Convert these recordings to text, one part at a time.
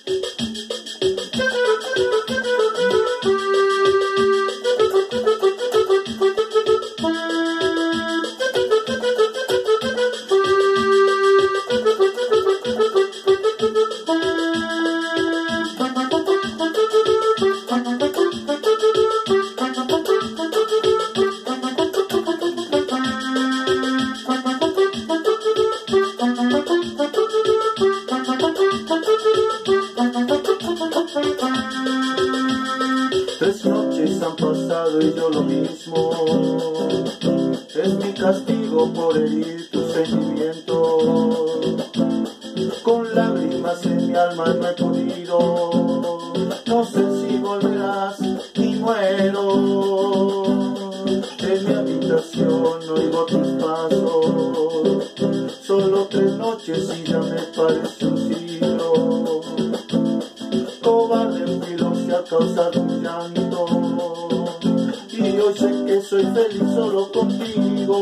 3 noches han pasado y yo lo mismo. Es mi castigo por herir tus sentimientos. Con lágrimas en mi alma no he podido. No sé si volverás y muero. En mi habitación oigo tus pasos. Solo 3 noches y ya me parece un siglo. Cobarde fui a causar tu llanto, y hoy sé que soy feliz solo contigo.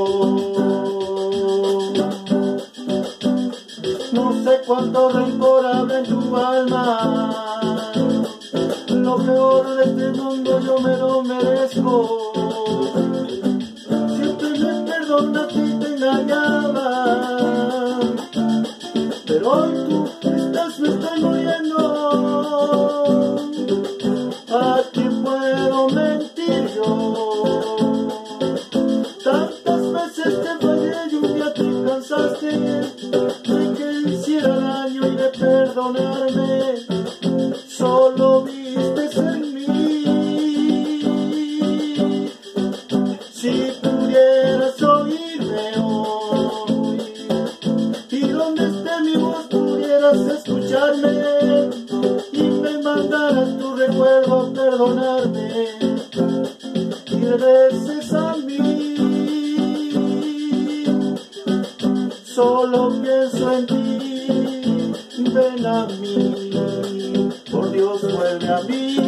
No sé cuánto rencor habrá en tu alma, lo peor de este mundo yo me lo merezco. Siempre me perdonaste y te engañaba, pero hoy tú me estoy muriendo. ¿A quién puedo mentir yo? Tantas veces te fallé y un día te cansaste de que hiciera daño y de perdonarme. Solo vistes en mí. Si pudieras oírme hoy y donde esté mi voz pudieras escucharme y me mandaras tu recuerdo a perdonarme y regreses a mí. Solo pienso en ti, ven a mí, por Dios vuelve a mí.